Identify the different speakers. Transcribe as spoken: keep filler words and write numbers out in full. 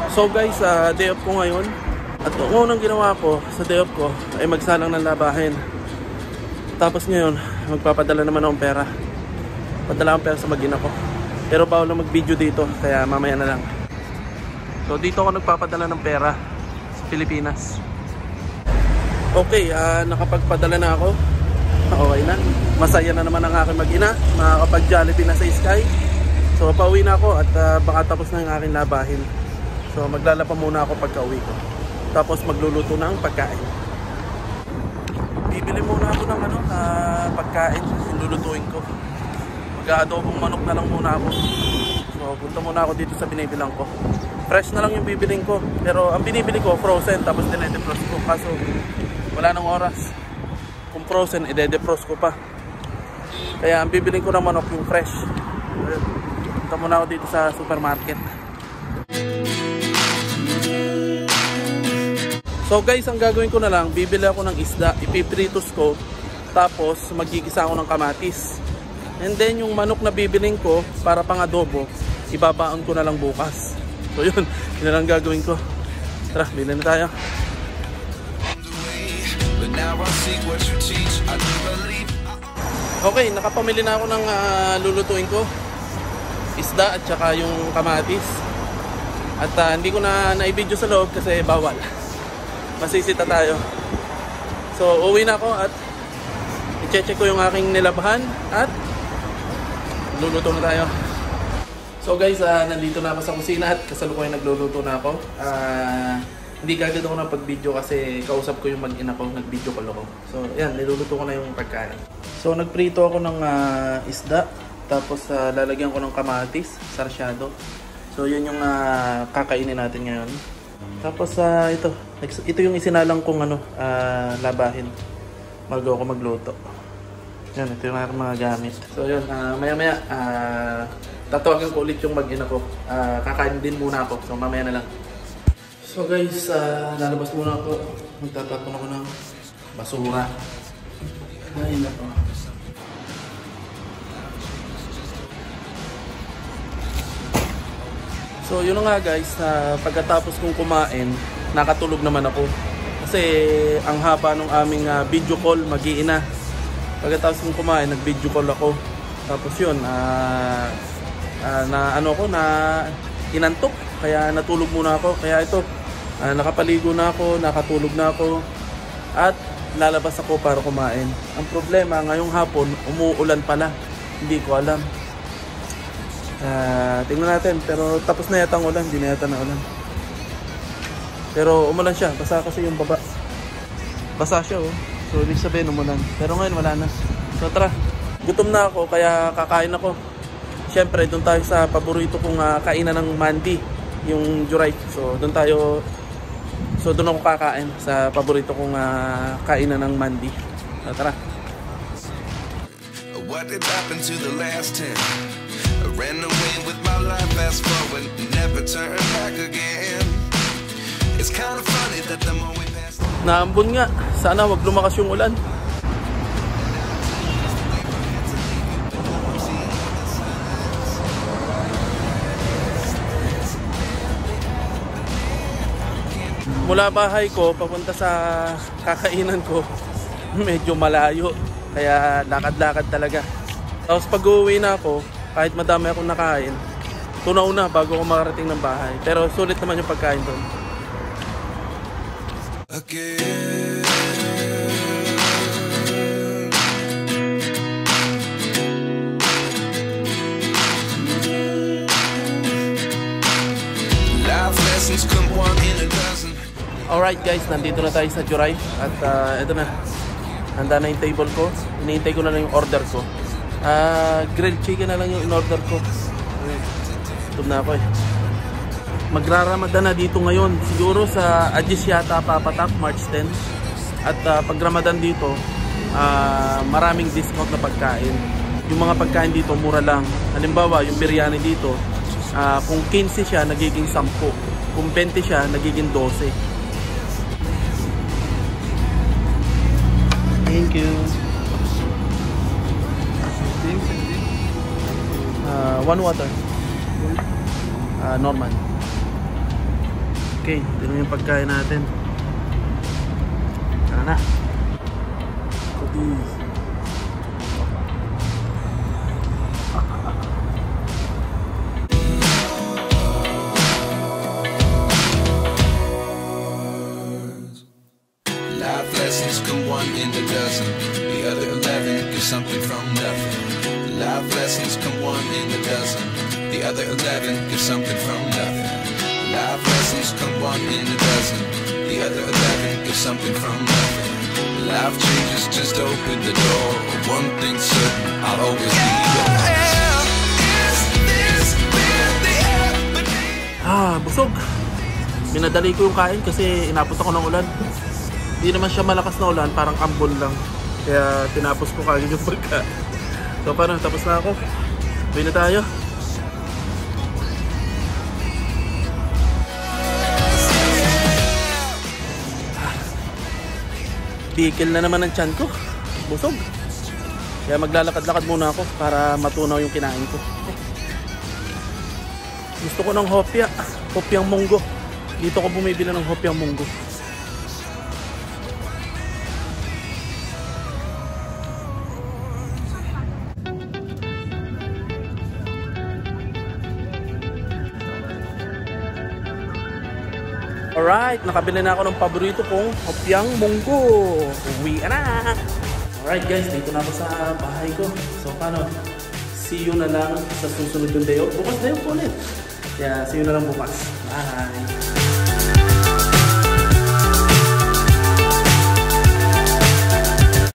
Speaker 1: So guys, uh, day off ko ngayon. At ang unang ginawa ko sa day off ko ay magsalang ng labahin. Tapos ngayon, magpapadala naman akong pera. Padala akong pera sa mag-ina ko. Pero bawal lang mag-video dito, kaya mamaya na lang. So dito ako nagpapadala ng pera sa Pilipinas. Okay, uh, nakapagpadala na ako. Okay na. Masaya na naman ang aking mag-ina. Makakapag-Jollibee na sa Sky. So pauwi na ako at uh, baka tapos na yung aking labahin. So maglalaba muna ako pagka uwi ko. Tapos magluluto ng pagkain. Bibili muna ako ng ano, uh, pagkain. Lulutuin ko. Mag-aadobong manok na lang muna ako. So punta muna ako dito sa binibilang ko. Fresh na lang yung bibiling ko. Pero ang binibili ko frozen, tapos dinedefrost ko. Kaso wala nang oras. Kung frozen, ide-defrost ko pa. Kaya ang bibiling ko ng manok yung fresh. Punta muna ako dito sa supermarket. So guys, ang gagawin ko na lang, bibili ako ng isda, ipipritos ko, tapos magigisa ako ng kamatis. And then yung manok na bibiling ko para pang adobo, ibabaon ko na lang bukas. So yun, yun na lang gagawin ko. Tara, bilhin na tayo. Okay, nakapamili na ako ng uh, lulutuin ko. Isda at saka yung kamatis. At uh, hindi ko na na-video sa loob kasi bawal. Masisita tayo. So uwi na ako at i-check ko yung aking nilabahan at luluto na tayo. So guys, uh, nandito na ako sa kusina at kasalukuyan nagluluto na ako. uh, Hindi kagad ako ng pag-video kasi kausap ko yung mag-ina ko, nag-video call ako. So yan, niluluto ko na yung pagkain. So nagprito ako ng uh, isda. Tapos uh, lalagyan ko ng kamatis, sarsyado. So yun yung uh, kakainin natin ngayon. Tapos uh, ito, ito yung isinalang kong ano, uh, labahin bago ako magluto. Yan, ito yung mga gamit. So yun, uh, maya maya uh, tatawagan ko ulit yung mag-ina ko. uh, Kakain din muna ako, so mamaya na lang. So guys, uh, lalabas muna ako. Magtatapon ako ng basura. Ayun na po. So yun nga guys, uh, pagkatapos kong kumain, nakatulog naman ako. Kasi ang haba ng aming uh, video call, mag-iina. Pagkatapos kong kumain, nag-video call ako. Tapos yun, uh, uh, na ano ko, na inantok. Kaya natulog muna ako. Kaya ito, uh, nakapaligo na ako, nakatulog na ako. At lalabas ako para kumain. Ang problema, ngayong hapon, umuulan pala. Hindi ko alam. Uh, tingnan natin, pero tapos na yata ang ulan, hindi na yata na ulan. Pero umulan siya, basa kasi yung baba. Basa siya oh, so ibig sabihin umulan. Pero ngayon wala na. So tara, gutom na ako kaya kakain ako. Siyempre doon tayo sa paborito kong uh, kainan ng Mandi, yung Juray. So doon tayo, so doon ako kakain sa paborito kong uh, kainan ng Mandi. So tara. What did happen to the last ten? I ran away with my life, fast forward, never turn back again. It's kind of funny that the more we pass. Naambon nga, sana wag lumakas yung ulan. Mula bahay ko papunta sa kakainan ko, medyo malayo, kaya lakad-lakad talaga. Tapos pag uwi na ako, kahit madami akong nakain, tunaw na bago ako makarating ng bahay. Pero sulit naman yung pagkain doon. Again. Alright guys, nandito na tayo sa Juray. At uh, ito na, handa na yung table ko. Hinihintay ko na lang yung order ko. Uh, grilled chicken na lang yung in-order ko. Gutom na ako eh. Magra-Ramadan na dito ngayon. Siguro sa Ajis yata papatak, March tenth. At uh, pag Ramadan dito, uh, maraming discount na pagkain. Yung mga pagkain dito, mura lang. Halimbawa, yung biryani dito, uh, kung fifteen siya, nagiging ten. Kung twenty siya, nagiging twelve. Thank you. Uh, one water. Uh, normal. Okay, ito na yung pagkain natin. Tara na. Cookies.
Speaker 2: Life lessons come one in a dozen. The other eleven get something from nothing. Life lessons come one in a dozen. The other eleven get something from nothing. Life lessons come one in a dozen. The other eleven get something from nothing. Life changes, just open the door. One thing's certain, I'll always be yours.
Speaker 1: Ah, busog. Minadali ko yung kain kasi inapot ako ng ulan. Hindi naman siya malakas na ulan, parang ambon lang. Kaya tinapos ko kagad yung pagka. So paano, tapos na ako. Uwi na tayo. Bikil na naman ang tiyan ko. Busog. Kaya maglalakad-lakad muna ako para matunaw yung kinain ko. Gusto ko ng hopya. Hopyang munggo. Dito ko bumibili ng hopyang munggo. Alright, nakabili na ako ng paborito kong hopyang munggo. Uwi na! Alright guys, dito na ako sa bahay ko. So paano? See you na lang sa susunod yung day off. Bukas day off ulit. Kaya see you na lang bukas. Bye!